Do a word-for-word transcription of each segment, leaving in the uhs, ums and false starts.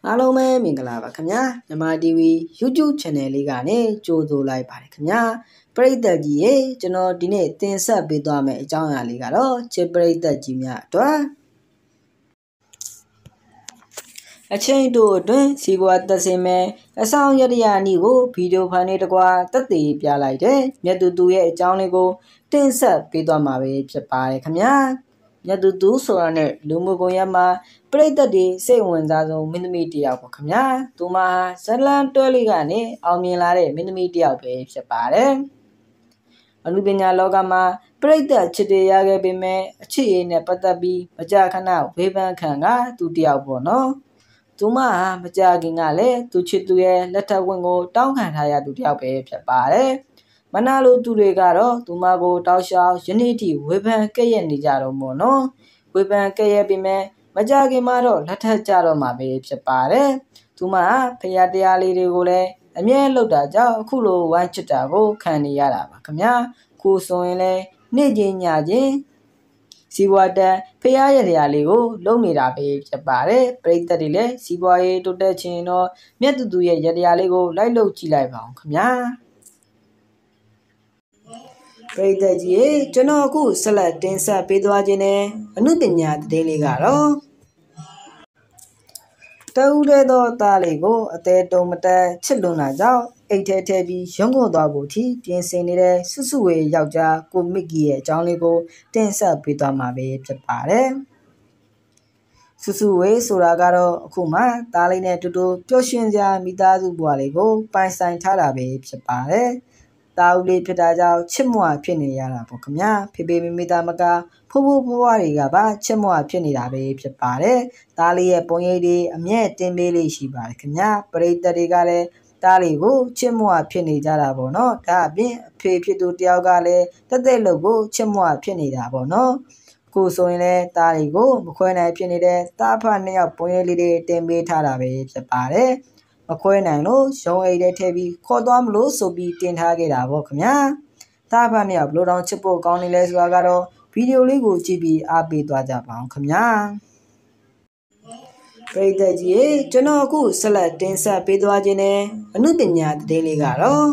အားလုံးပဲမင်္ဂလာပါခင်ဗျာမြန်မာ တီဗီ YouTube Channel လေးကနေကြိုဆိုလိုက်ပါတယ်ခင်ဗျာပရိသတ်ကြီးရေကျွန်တော်ဒီနေ့တင်ဆက်ပေးသွားမယ့်အကြောင်းအရာလေးကတော့ချစ်ပရိသတ်ကြီးများအတွက်အချိန်တို့အတွင်းစီးပွားသက်စင်မဲ့အဆောင်ရတရာနီကိုဗီဒီယိုဖိုင်လေးတစ်ကွာတက်တည်ပြလိုက်တဲ့မြတ်သူသူရဲ့အကြောင်းလေးကိုတင်ဆက်ပေးသွားမှာပဲဖြစ်ပါတယ်ခင်ဗျာမြတ်သူသူဆိုတာနဲ့လူမှုကွန်ရက်မှာပရိသတ်တွေစိတ်ဝင်စားဆုံးမင်းသမီးတစ်ယောက်ပေါ့ခင်ဗျာသူမဇလန်တွဲလေးကနေအောင်မြင်လာတဲ့မင်းသမီးတစ်ယောက်ပဲဖြစ်ပါတယ်အနုပညာလောကမှာပရိသတ်ချစ်တရားခဲ့ပေမဲ့အချစ်ရည်နဲ့ပတ်သက်ပြီးမကြာခဏဝေဖန်ခံကသူတစ်ယောက်ပေါ့နော်သူမဟာမကြာခင်ကလည်းသူချစ်သူရဲ့လက်ထပ်ဝင်ကိုတောင်းခံထားရသူတစ်ယောက်ပဲဖြစ်ပါတယ်မနာလိုသူတွေကတော့သူမကိုတောက်လျှောက်ယနေ့ထိဝေဖန်ကဲ့ရဲ့နေကြတော့မို့နော်ဝေဖန်ကဲ့ရဲ့ပေမဲ့မကြာခင်မှာတော့လက်ထပ်ကြတော့မှာပဲဖြစ်ပါတယ်သူမဟာဖရာတရားလေးတွေကိုလည်းအမြဲလုပ်တာကြောင့်အခုလိုဝိုင်းချစ်တာကိုခံနေရတာပါခင်ဗျာခုဆိုရင်လည်းနေ့ချင်းညချင်းစီးပွားတက်ဖရာရတရားလေးကိုလုပ်နေတာပဲဖြစ်ပါတယ်ပရိသတ်တွေလည်းစီးပွားရေးတိုးတက်ခြင်းတော့မြတ်သူသူရဲ့ရတရားလေးကိုလိုက်လုပ်ကြည့်လိုက်ပါအောင်ခင်ဗျာပရိသတ်ကြီးကျွန်တော်အခုဆက်လက်တင်ဆက်ပေးသွားခြင်းနဲ့အနုပညာသတင်းလေးကတော့တဦးတဲ့သောသားလေးကိုအသေးတုံမတက်ချစ်လွန်တာကြောင့်အိတ်ထဲထဲပြီးရုံးကုန်သွားဖို့ထိပြင်ဆင်နေတဲ့စွစုဝေယောက်ျားကိုမစ်ကီရဲ့အကြောင်းလေးကိုတင်ဆက်ပေးသွားမှာပဲဖြစ်ပါတယ်စွစုဝေဆိုတာကတော့အခုမှသားလေးနဲ့အတူတူပျော်ရွှင်စရာမိသားစုဘဝလေးကိုပိုင်ဆိုင်ထားတာပဲဖြစ်ပါတယ်တာဦးလေးဖြစ်တာကြောင့်ချစ်မွာဖြစ်နေရတာပေါ့ခင်ဗျာဖေဖေမေမေသားမကဖိုးဖိုးဖွားဖွားတွေကပါချစ်မွာဖြစ်နေတာပဲဖြစ်ပါတယ်သားလေးရဲ့ပုံရိပ်တွေအမြဲတင်ပေးလေးရှိပါတယ်ခင်ဗျာပရိသတ်တွေကလည်းသားလေးကိုချစ်မွာဖြစ်နေကြတာပေါ့နော်ဒါအပြင်အဖေဖြစ်သူတယောက်ကလည်းတက်တက်လို့ကိုချစ်မွာဖြစ်နေတာပေါ့နော်ကိုဆိုရင်လည်းသားလေးကိုမခွဲနိုင်ဖြစ်နေတဲ့သားဖနှစ်ယောက်ပုံရိပ်လေးတွေတင်ပေးထားတာပဲဖြစ်ပါတယ်မခွဲနိုင်လို့ရုံးအိတ်ထဲထည့်ပြီးခေါ်သွားမလို့ဆိုပြီးတင်ထားခဲ့တာပေါ့ခင်ဗျာသားဖနှစ်ယောက်ဘလို့တောင်ချစ်ဖို့ကောင်းနေလဲဆိုတာကတော့ဗီဒီယိုလေးကိုကြည့်ပြီးအားပေးသွားကြပါအောင်ခင်ဗျာပရိသတ်ကြီးကျွန်တော်အခုဆက်လက်တင်ဆက်ပေးသွားခြင်းနဲ့အနုပညာသတင်းလေးကတော့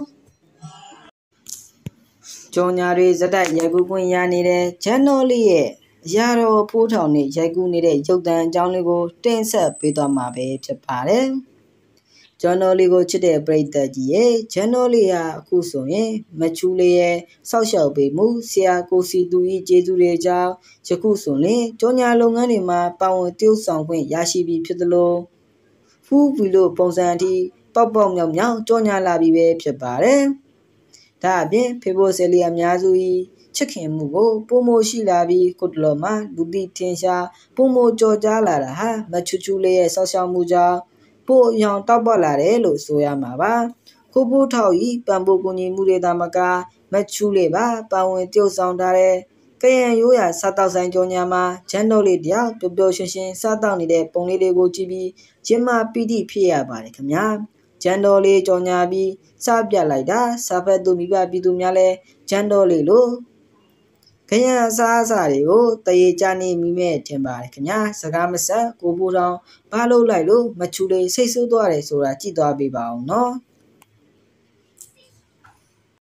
ကြော်ညာတွေဇက်တိုက်ရိုက်ကူးခွင့်ရနေတဲ့ဂျန်နော်လေးရဲ့အရာတော်ဖိုးထောင်နဲ့ရိုက်ကူးနေတဲ့ရုပ်သံအကြောင်းလေးကိုတင်ဆက်ပေးသွားမှာပဲဖြစ်ပါတယ်ဂျန်နော်လေးကိုချစ်တဲ့ပရိသတ်ကြီးရဲ့ဂျန်နော်လေးဟာအခုဆိုရင်မချူလေးရဲ့စောက်ရှောက်ပေးမှုဆရာကိုစီသူကြီးကျေးဇူးတွေကြောင့်ယခုဆိုရင်ကြော်ညာလုပ်ငန်းတွေမှာပါဝင်တည်ဆောက်ခွင့်ရရှိပြီးဖြစ်သလိုဖူးဗီလိုပုံစံအထိပေါက်ပေါက်မြောက်မြောက်ကြော်ညာလာပြီးပဲဖြစ်ပါတယ်ဒါအပြင်ဖေဖိုဆယ်လီအများစု၏ချစ်ခင်မှုကိုပုံမရှိလာပြီးကိုတလော်မှာလူသိထင်ရှားပုံမကြော်ကြားလာတာဟာမချူချူလေးရဲ့စောက်ရှောက်မှုကြောင့်ပို့ရောင်တောက်ပလာတယ်လို့ဆိုရမှာပါကိုပိုးထောက်ဤပံပိုးကူညီမှုတွေသာမကမချူလေးပါပါဝင်တည်ဆောင်ထားတဲ့ကရန်ရိုးရာစားတောက်ဆိုင်ကြော်ညာမှာဂျန်တော်လေးတယောက်ပျော်ပျော်ရွှင်ရွှင်စားတောက်နေတဲ့ပုံလေးတွေကိုကြည့်ပြီးကျင်းမပီတိဖြစ်ရပါတယ်ခင်ဗျာဂျန်တော်လေးကြော်ညာပြီးစားပြလိုက်တာစားဖက်သူမိဘပြည်သူများလဲဂျန်တော်လေးလို့ခရမ်းအစားအစာတွေကိုတရေချနေမိမဲ့ထင်ပါတယ်ခင်ဗျာစကားမဆက်ကိုပူတောင်ဘာလို့လိုက်လို့မချူလေးစိတ်ဆိုးသွားတယ်ဆိုတာကြည့်သွားပေးပါအောင်နော်